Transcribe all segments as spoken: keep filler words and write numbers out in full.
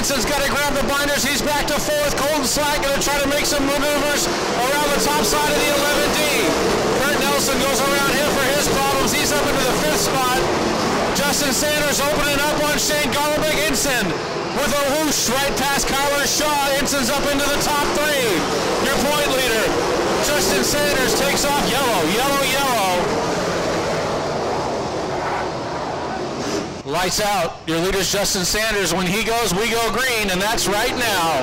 Enson's got to grab the binders. He's back to fourth. Colton Slack going to try to make some maneuvers around the top side of the eleven D. Kurt Nelson goes around him for his problems. He's up into the fifth spot. Justin Sanders opening up on Shane Golobic. Ensign with a whoosh right past Kyler Shaw. Ensign's up into the top three. Your point leader, Justin Sanders, takes off yellow, yellow, yellow. Lights out. Your leader's Justin Sanders. When he goes, we go green, and that's right now.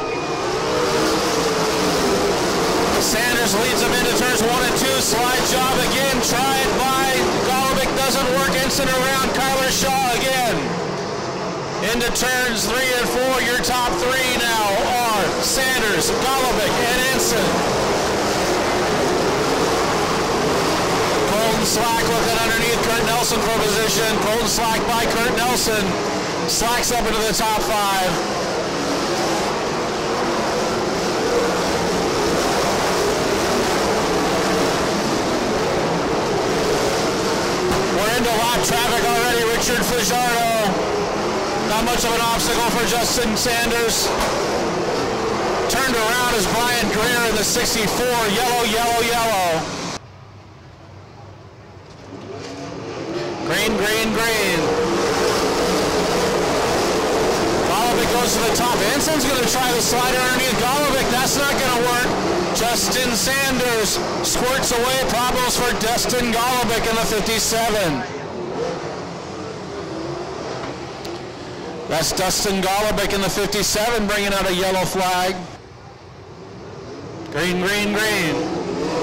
Sanders leads them into turns one and two. Slide job again. Tried by Golobic. Doesn't work. Ensign around Kyler Shaw again. Into turns three and four. Your top three now are Sanders, Golobic, and Ensign. Colton Slack looking underneath Kurt Nelson for position. Colton Slack by Kurt Nelson. Slack's up into the top five. We're into lap traffic already. Richard Fajardo. Not much of an obstacle for Justin Sanders. Turned around is Brian Greer in the sixty-four. Yellow, yellow, yellow. Green, green, green. Golobic goes to the top. Ensign's going to try the slider underneath Golobic. That's not going to work. Justin Sanders squirts away. Problems for Dustin Golobic in the fifty-seven. That's Dustin Golobic in the fifty-seven bringing out a yellow flag. Green, green, green.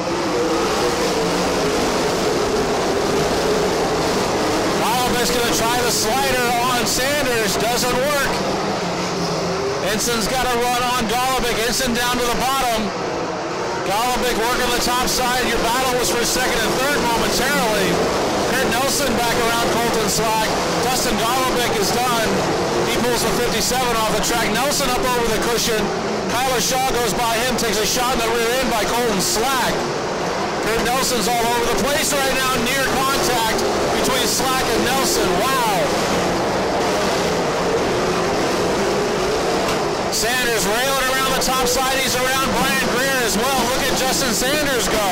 Golobic's going to try the slider on Sanders. Doesn't work. Ensign's got to run on Golobic. Ensign down to the bottom. Golobic working the top side. Your battle was for second and third momentarily. Kurt Nelson back around Colton Slack. Dustin Golobic is done. He pulls the fifty-seven off the track. Nelson up over the cushion. Kyler Shaw goes by him, takes a shot in the rear end by Colton Slack. Kurt Nelson's all over the place right now, near contact between Slack and Nelson. Wow. Sanders railing around the top side. He's around Brian Greer as well. Look at Justin Sanders go.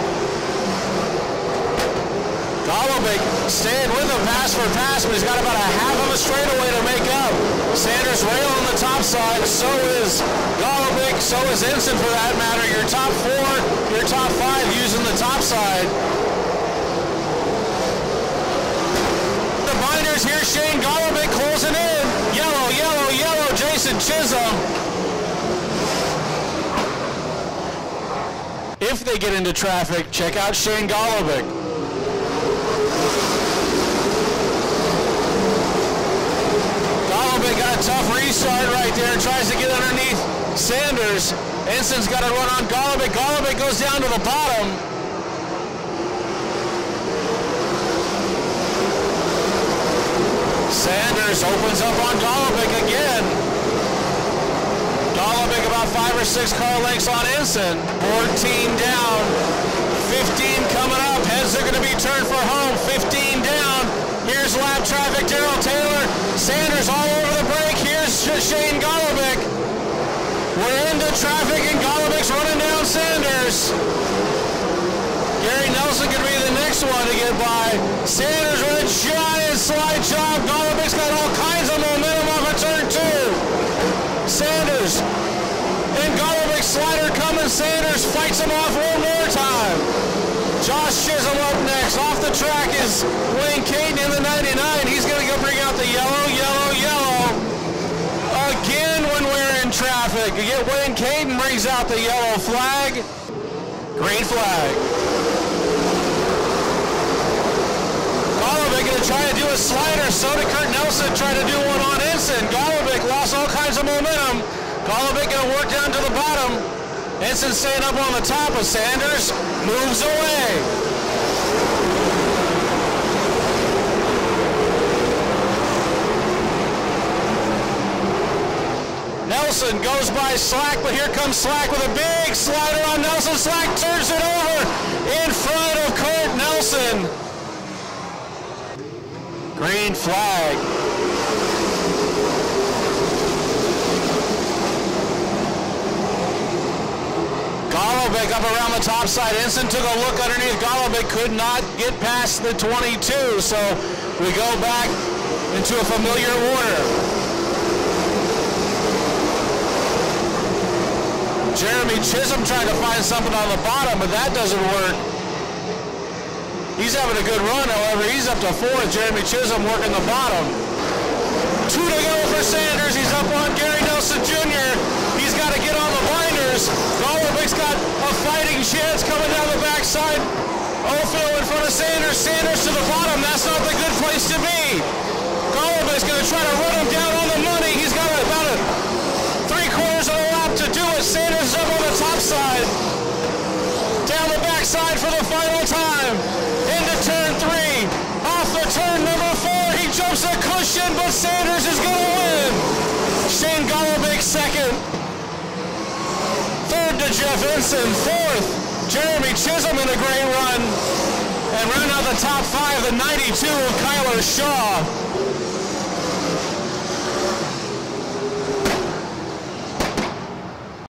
Golobic staying with him pass for pass, but he's got about a half of a straightaway to make up. Sanders railing on the top side. So is Golobic. So is Ensign for that matter. Your top four, your top five using the top side. The binders here. Shane Golobic closing in. Yellow, yellow, yellow. Jason Chisholm. If they get into traffic, check out Shane Golobic. Golobic got a tough restart right there. Tries to get underneath Sanders. Ensign's got to run on Golobic. Golobic goes down to the bottom. Sanders opens up on Golobic again. Golobic about five or six car lengths on Ensign. fourteen down. fifteen coming up. Heads are going to be turned for home. fifteen down. Here's lap traffic. Darrell Taylor. Sanders all over the break. Here's Shane Golobic. We're into traffic and Golobic's running down Sanders. Gary Nelson could be the next one to get by. Sanders with a giant slide job. Golobic's got all kinds of momentum off of turn two. Sanders and Golobic slider coming. Sanders fights him off one more time. Josh Chisholm up next. Off the track is Wayne Caton in the ninety-nine. He's going to go bring out the yellow, yellow, yellow. Again when we're in traffic. Again, Wayne Caton brings out the yellow flag. Green flag. Golobic going to try to do a slider. So did Kurt Nelson try to do one on Ensign. Golobic lost all kinds of momentum. Golobic going to work down to the bottom. Ensign staying up on the top of Sanders. Moves away. Nelson goes by Slack, but here comes Slack with a big slider on Nelson. Slack turns it over in front of Kurt Nelson. Green flag. Golobic up around the top side. Ensign took a look underneath. Golobic could not get past the twenty-two, so we go back into a familiar order. Jeremy Chisholm trying to find something on the bottom, but that doesn't work. He's having a good run, however. He's up to fourth. Jeremy Chisholm working the bottom. Two to go for Sanders. He's up on Gary Nelson Junior He's got to get on the binders. Golubic's got a fighting chance coming down the backside. Ophil in front of Sanders. Sanders to the bottom. That's not the good place to be. Golubic's going to try to run him down on the money. He's got about a three quarters of a lap to do it. Sanders is up on the top side. Down the backside for the final time. Into turn three. Off the turn number four. He jumps a cushion, but Sanders is going to win. Shane Golobic second. Third to Jeff Ensign. Fourth, Jeremy Chisholm in a great run. And running out the top five, the ninety-two of Kyler Shaw.